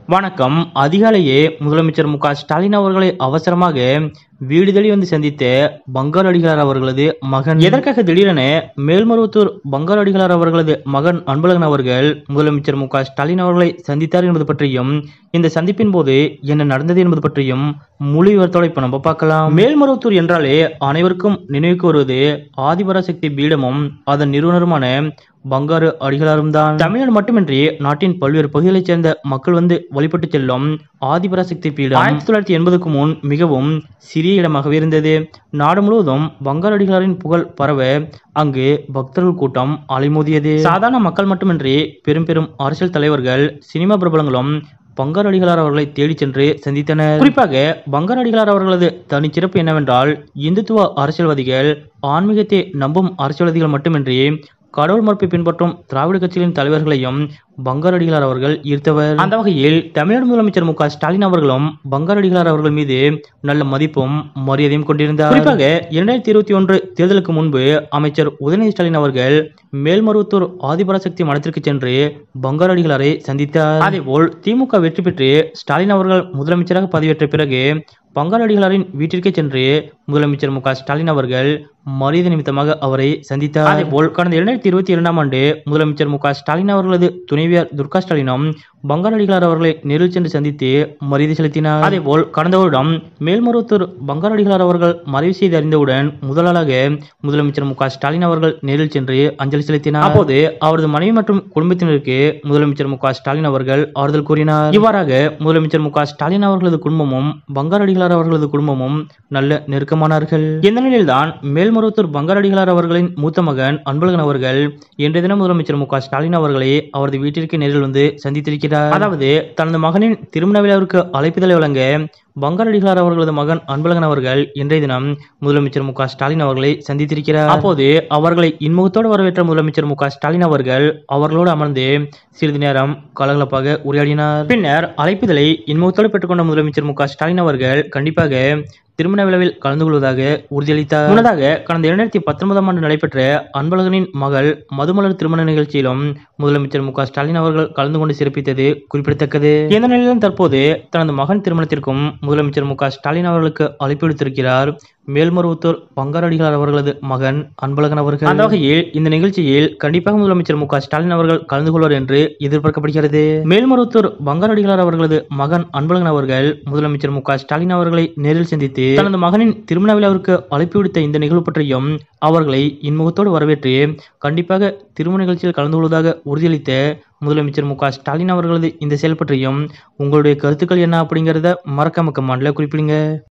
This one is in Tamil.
வணக்கம். அதிகாலையே முதலமைச்சர் ஸ்டாலின் அவர்களை அவசரமாக வீடு தேடி வந்து சந்தித்த பங்காரு அடிகளார் அவர்களது மகன். எதற்காக திடீரென மேல்மருவத்தூர் பங்காரு அடிகளார் அவர்களது மகன் அன்பழகன் அவர்கள் முதலமைச்சர் ஸ்டாலின் அவர்களை சந்தித்தார் என்பது பற்றியும், இந்த சந்திப்பின் போது என்ன நடந்தது என்பது பற்றியும் முழு விவரத்தோட இப்ப நம்ம பார்க்கலாம். மேல்மருவத்தூர் என்றாலே அனைவருக்கும் நினைவுக்கு வருவது ஆதிபராசக்தி பீடமும் அதன் நிறுவனருமான பங்காரு அடிகளாரும் தான். தமிழ்நாடு மட்டுமின்றி நாட்டின் பல்வேறு பகுதிகளைச் சேர்ந்த மக்கள் வந்து வழிபட்டு செல்லும் ஆதிபராசக்தி பீடம் 1980க்கு முன் மிகவும் சிறிய இடமாகவே இருந்தது. நாடு முழுவதும் பங்காரு அடிகளாரின் புகழ் பரவ அங்கு பக்தர்கள் கூட்டம் அலைமோதியது. சாதாரண மக்கள் மட்டுமின்றி பெரும் பெரும் அரசியல் தலைவர்கள், சினிமா பிரபலங்களும் பங்காரு அடிகளார் அவர்களை தேடி சென்று சந்தித்தனர். குறிப்பாக பங்காரு அடிகளார் அவர்களது தனிச்சிறப்பு என்னவென்றால், இந்துத்துவ அரசியல்வாதிகள், ஆன்மீகத்தை நம்பும் அரசியல்வாதிகள் மட்டுமின்றி கடவுள் மறுப்பை பின்பற்றும் திராவிட கட்சிகளின் தலைவர்களையும் பங்காரு அடிகளார் அவர்கள் ஈர்த்தவர். அந்த வகையில் தமிழ்நாடு முதலமைச்சர் ஸ்டாலின் அவர்களும் பங்காரு அடிகளார் அவர்கள் மீது நல்ல மதிப்பும் மரியாதையும் கொண்டிருந்தார். குறிப்பாக 2021 தேர்தலுக்கு முன்பு அமைச்சர் உதயநிதி ஸ்டாலின் அவர்கள் மேல்மருவத்தூர் ஆதிபராசக்தி மடத்திற்கு சென்று பங்காரு அடிகளாரை சந்தித்தார். அதேபோல் திமுக வெற்றி பெற்று ஸ்டாலின் அவர்கள் முதலமைச்சராக பதவியேற்ற பிறகு பங்காரு அடிகளாரின் வீட்டிற்கே சென்று முதலமைச்சர் ஸ்டாலின் அவர்கள் மரியாதை நிமித்தமாக அவரை சந்தித்தார். அதேபோல் கடந்த 2022ஆம் ஆண்டு முதலமைச்சர் ஸ்டாலின் அவர்களது துணைவியார் துர்கா ஸ்டாலினும் பங்காரு அடிகளார் அவர்களை நேரில் சென்று சந்தித்து மரியாதை செலுத்தினார். அதேபோல் கடந்த வருடம் மேல்மருவத்தூர் பங்காரு அடிகளார் அவர்கள் மறைவு செய்து அறிந்தவுடன் முதலாளாக முதலமைச்சர் ஸ்டாலின் அவர்கள் நேரில் சென்று அஞ்சலி செலுத்தினார். அப்போது அவரது மனைவி மற்றும் குடும்பத்தினருக்கு முதலமைச்சர் ஸ்டாலின் அவர்கள் ஆறுதல் கூறினார். இவ்வாறாக முதலமைச்சர் ஸ்டாலின் அவர்களது குடும்பமும் பங்காரு அடிகளார் அவர்களது குடும்பமும் நல்ல நெருக்கமானார்கள். இந்த நிலையில்தான் மேல்மருவத்தூர் பங்காரு அடிகளார் அவர்களின் மூத்த மகன் அன்பழகன் அவர்கள் இன்றைய தினம் முதலமைச்சர் ஸ்டாலின் அவர்களை அவரது வீட்டிற்கு நேரில் வந்து சந்தித்திருக்கிறார். அதாவது தனது மகனின் திருமண விழாவிற்கு அழைப்புதலை வழங்க பங்காரு அடிகளார் அவர்களது மகன் அன்பழகன் அவர்கள் இன்றைய தினம் முதலமைச்சர் ஸ்டாலின் அவர்களை சந்தித்திருக்கிறார். அப்போது அவர்களை இன்முகத்தோடு வரவேற்ற முதலமைச்சர் ஸ்டாலின் அவர்கள் அவர்களோடு அமர்ந்து சிறிது நேரம் கலகலப்பாக உரையாடினார். பின்னர் அழைப்புதலை இன்முகத்தோடு பெற்றுக்கொண்ட முதலமைச்சர் ஸ்டாலின் அவர்கள் கண்டிப்பாக திருமண விழாவில் கலந்து கொள்வதாக உறுதியளித்தார். முன்னதாக கடந்த 2019ஆம் ஆண்டு நடைபெற்ற அன்பழகனின் மகள் மதுமலர் திருமண நிகழ்ச்சியிலும் முதலமைச்சர் ஸ்டாலின் அவர்கள் கலந்து கொண்டு சிறப்பித்தது குறிப்பிடத்தக்கது. இந்த நிலையிலும் தற்போது தனது மகன் திருமணத்திற்கும் முதலமைச்சர் ஸ்டாலின் அவர்களுக்கு அழைப்பு விடுத்திருக்கிறார் மேல்மருவத்தூர் பங்காரு அடிகளார் அவர்களது மகன் அன்பழகன் அவர்கள். அந்த வகையில் இந்த நிகழ்ச்சியில் கண்டிப்பாக முதலமைச்சர் ஸ்டாலின் அவர்கள் கலந்து கொள்வார் என்று எதிர்பார்க்கப்படுகிறது. மேல்மருவத்தூர் பங்காரு அடிகளார் அவர்களது மகன் அன்பழகன் அவர்கள் முதலமைச்சர் ஸ்டாலின் அவர்களை நேரில் சந்தித்து தனது மகனின் திருமண விழாவிற்கு அழைப்பு விடுத்த இந்த நிகழ்வு பற்றியும் அவர்களை இன்முகத்தோடு வரவேற்று கண்டிப்பாக திருமண நிகழ்ச்சியில் கலந்து கொள்வதாக உறுதியளித்த முதலமைச்சர் ஸ்டாலின் அவர்களது இந்த செயல் பற்றியும் உங்களுடைய கருத்துக்கள் என்ன அப்படிங்கிறத மறக்காம கமெண்ட்ல குறிப்பிடுங்க.